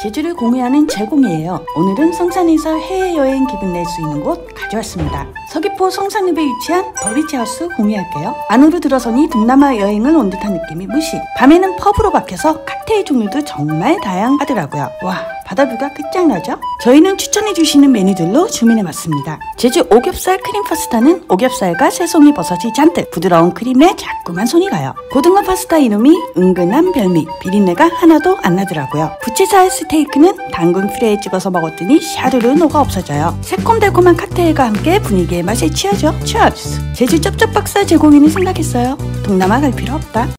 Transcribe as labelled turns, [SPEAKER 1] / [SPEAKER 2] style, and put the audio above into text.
[SPEAKER 1] 제주를 공유하는 제공이에요. 오늘은 성산에서 해외여행 기분 낼 수 있는 곳 가져왔습니다. 서귀포 성산읍에 위치한 더비치하우스 공유할게요. 안으로 들어서니 동남아 여행을 온 듯한 느낌이 무시. 밤에는 펍으로 바뀌어서 칵테일 종류도 정말 다양하더라고요. 와, 바다뷰가 끝장나죠? 저희는 추천해주시는 메뉴들로 주문해봤습니다. 제주 오겹살 크림 파스타는 오겹살과 새송이 버섯이 잔뜩, 부드러운 크림에 자꾸만 손이 가요. 고등어 파스타 이름이 은근한 별미, 비린내가 하나도 안 나더라고요. 부채살 스테이크는 당근 피레에 찍어서 먹었더니 샤르르 녹아 없어져요. 새콤달콤한 칵테일과 함께 분위기의 맛에 취하죠. 치얼스! 제주 쩝쩝박사 제공인을 생각했어요. 동남아 갈 필요 없다.